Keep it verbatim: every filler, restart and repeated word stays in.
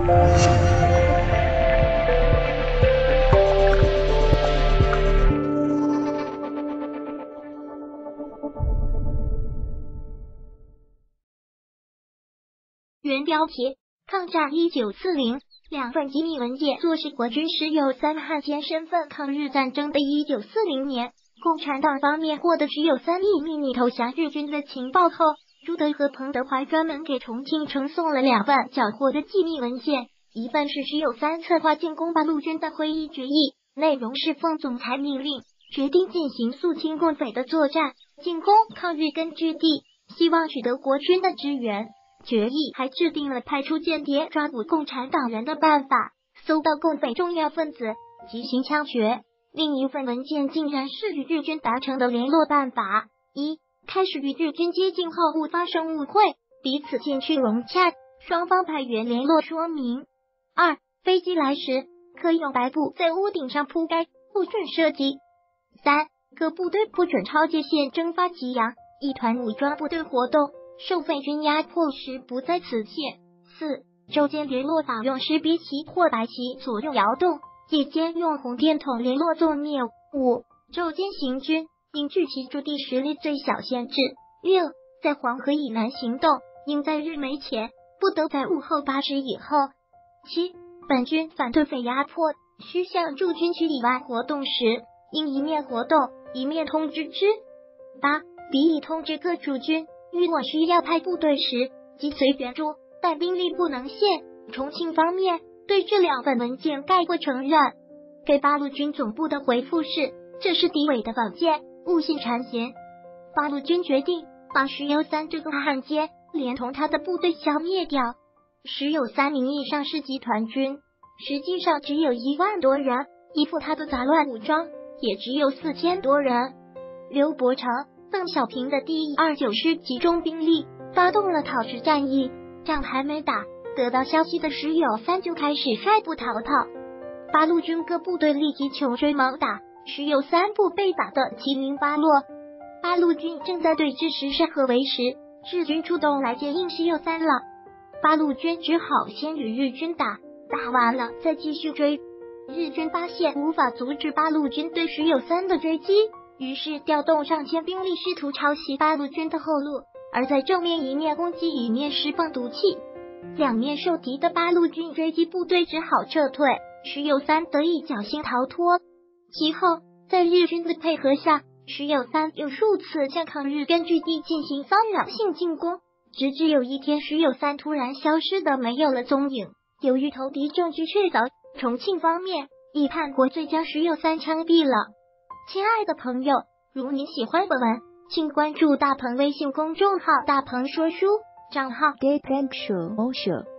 原标题：抗战一九四零，两份机密文件坐实国军石友三汉奸身份。抗日战争的一九四零年，共产党方面获得石友三以秘密投降日军的情报后，朱德和彭德怀专门给重庆呈送了两份缴获的机密文件，一份是石友三策划进攻八路军的会议决议，内容是奉总裁命令，决定进行肃清共匪的作战，进攻抗日根据地，希望取得国军的支援。决议还制定了派出间谍抓捕共产党人的办法，搜到共匪重要分子即行枪决。另一份文件竟然是与日军达成的联络办法：一、开始与日军接近后勿发生误会，彼此渐趋融洽，双方派员联络说明；二、飞机来时可用白布在屋顶上铺盖，不准射击；三、各部队不准超界线征发给养，一团武装部队活动受匪军压迫时不在此限。四、昼间联络法用石笔旗或白旗左右摇动，夜间用红电筒联络纵灭。五、昼间行军应距其驻地实力最小限制。六、在黄河以南行动应在日没前，不得在午后八时以后。七、本军反对匪压迫，需向驻军区以外活动时，应一面活动一面通知之。八、彼以通知各驻军，遇我需要派部队时，即随援助，但兵力不能限。重庆方面对这两份文件概不承认，给八路军总部的回复是：这是敌伪的文件，勿信谗言。八路军决定把石友三这个汉奸连同他的部队消灭掉。石友三名义上是集团军，实际上只有一万多人，依附他的杂乱武装也只有四千多人。刘伯承、邓小平的第一二九师集中兵力发动了讨石战役，仗还没打，得到消息的石友三就开始率部逃跑。八路军各部队立即穷追猛打，石友三部被打得七零八落。八路军正在对峙时是何为时，日军出动来接应石友三了。八路军只好先与日军打，打完了再继续追。日军发现无法阻止八路军对石友三的追击，于是调动上千兵力试图抄袭八路军的后路，而在正面一面攻击一面释放毒气，两面受敌的八路军追击部队只好撤退，石友三得以侥幸逃脱。其后在日军的配合下，石友三又数次向抗日根据地进行骚扰性进攻，直至有一天石友三突然消失的没有了踪影。由于投敌证据确凿，重庆方面以叛国罪将石友三枪毙了。亲爱的朋友，如您喜欢本文，请关注大鹏微信公众号大鹏说书，账号 Gay Prank Show。